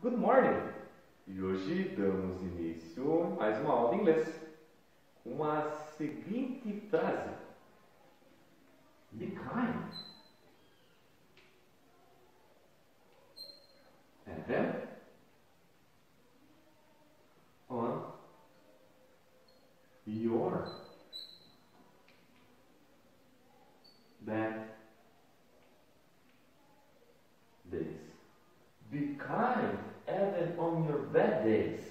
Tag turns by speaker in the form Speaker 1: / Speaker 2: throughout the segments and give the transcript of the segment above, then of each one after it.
Speaker 1: Good morning! E hoje damos início a mais uma aula de inglês com a seguinte frase: Be kind. And then, on your bad days. Be kind even on your bad days.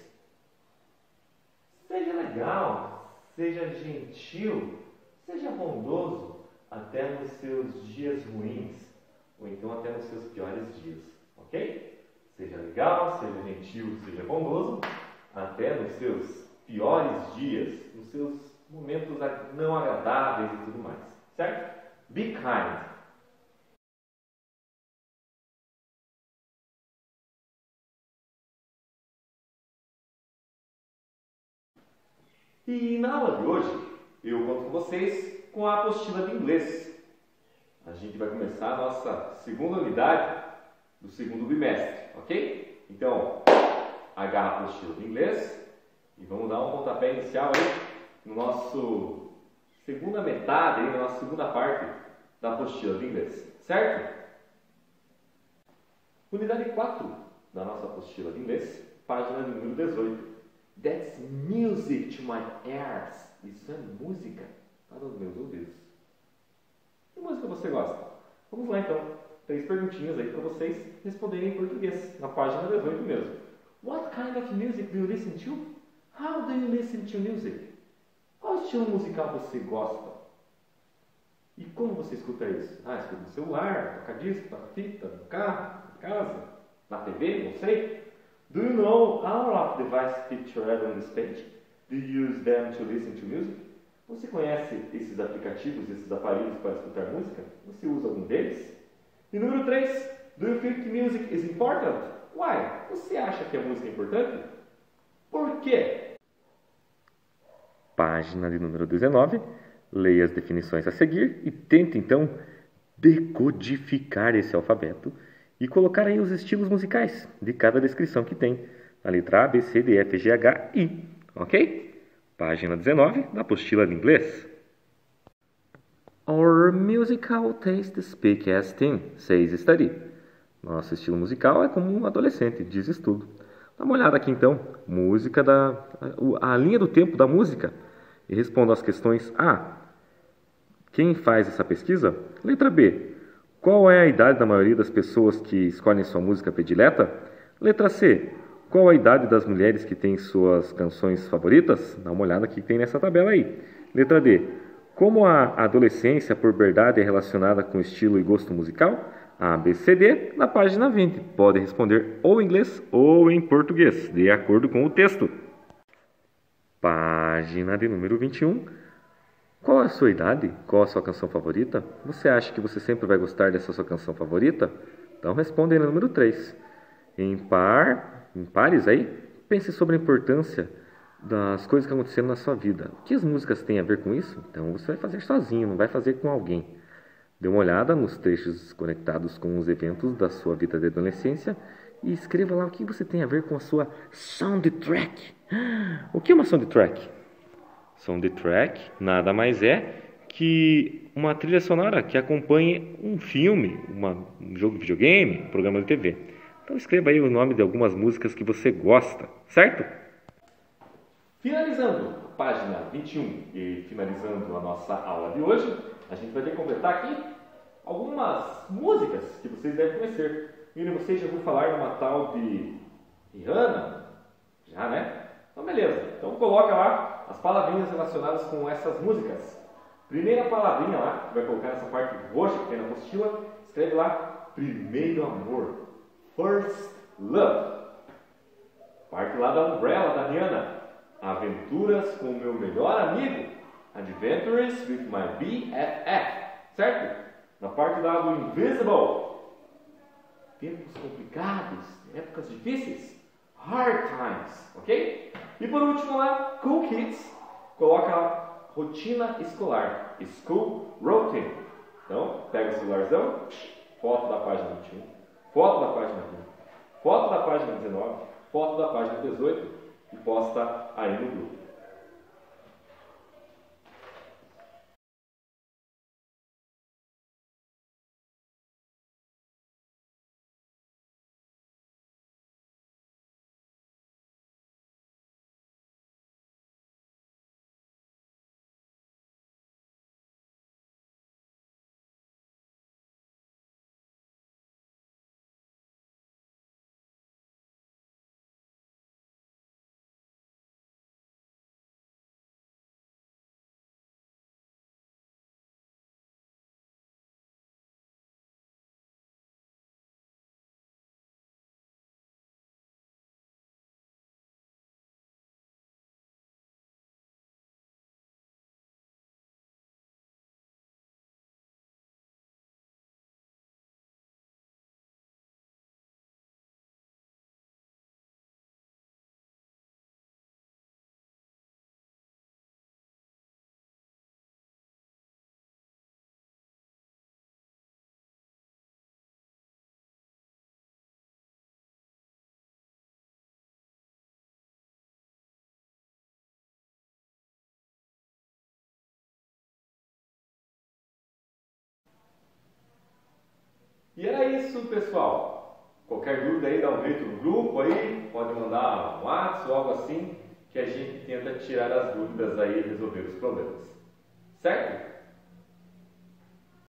Speaker 1: Seja legal, seja gentil, seja bondoso até nos seus dias ruins, ou então até nos seus piores dias, ok? Seja legal, seja gentil, seja bondoso até nos seus piores dias, nos seus momentos não agradáveis e tudo mais, certo? Be kind. E na aula de hoje, eu conto com vocês com a apostila de inglês. A gente vai começar a nossa segunda unidade do segundo bimestre, ok? Então, agarra a apostila de inglês e vamos dar um pontapé inicial aí no nosso segunda metade, aí, na nossa segunda parte da apostila de inglês, certo? Unidade 4 da nossa apostila de inglês, página número 18. That's music to my ears. Isso é música para os meus ouvidos. Que música você gosta? Vamos lá então. 3 perguntinhas aí para vocês responderem em português, na página 18 mesmo. What kind of music do you listen to? How do you listen to music? Qual estilo musical você gosta? E como você escuta isso? Escuta no celular, toca disco, toca fita, no carro, na casa, na TV, não sei. Do you know all of the devices pictured on this page? Do you use them to listen to music? Você conhece esses aplicativos, esses aparelhos para escutar música? Você usa algum deles? E número 3, do you think music is important? Why? Você acha que a música é importante? Por quê? Página de número 19. Leia as definições a seguir e tente então decodificar esse alfabeto e colocar aí os estilos musicais de cada descrição que tem. A letra A, B, C, D, F, G, H, I. Ok? Página 19 da apostila de inglês. Our musical taste speak as teen, says study. Nosso estilo musical é como um adolescente, diz estudo. Dá uma olhada aqui então. Música a linha do tempo da música. E responda às questões A. Quem faz essa pesquisa? Letra B. Qual é a idade da maioria das pessoas que escolhem sua música predileta? Letra C. Qual a idade das mulheres que têm suas canções favoritas? Dá uma olhada aqui que tem nessa tabela aí. Letra D. Como a adolescência, a puberdade é relacionada com estilo e gosto musical? A, B, C, D, na página 20. Pode responder ou em inglês ou em português, de acordo com o texto. Página de número 21. Qual é a sua idade? Qual a sua canção favorita? Você acha que você sempre vai gostar dessa sua canção favorita? Então responde aí no número 3. Em pares aí, pense sobre a importância das coisas que aconteceram na sua vida. O que as músicas têm a ver com isso? Então você vai fazer sozinho, não vai fazer com alguém. Dê uma olhada nos trechos conectados com os eventos da sua vida de adolescência e escreva lá o que você tem a ver com a sua soundtrack. O que é uma soundtrack? Soundtrack nada mais é que uma trilha sonora que acompanhe um filme, um jogo de videogame, um programa de TV. Então escreva aí o nome de algumas músicas que você gosta, certo? Finalizando a página 21 e finalizando a nossa aula de hoje, a gente vai ter que completar aqui algumas músicas que vocês devem conhecer. Miriam, vocês já ouviram falar de uma tal de Rihanna? Já, né? Então beleza, então coloca lá as palavrinhas relacionadas com essas músicas. Primeira palavrinha lá, que vai colocar nessa parte roxa que tem na apostila, escreve lá, primeiro amor, first love. Parte lá da Umbrella, da Rihanna, aventuras com o meu melhor amigo, adventures with my BFF, certo? Na parte lá do Invisible, tempos complicados, épocas difíceis, hard times, ok? E por último lá, Cool Kids, coloca lá, rotina escolar, school routine. Então, pega o celularzão, foto da página 21, foto da página 20, foto da página 19, foto da página 18 e posta aí no grupo. E era isso, pessoal. Qualquer dúvida aí, dá um grito no grupo aí, pode mandar um WhatsApp ou algo assim, que a gente tenta tirar as dúvidas aí e resolver os problemas. Certo?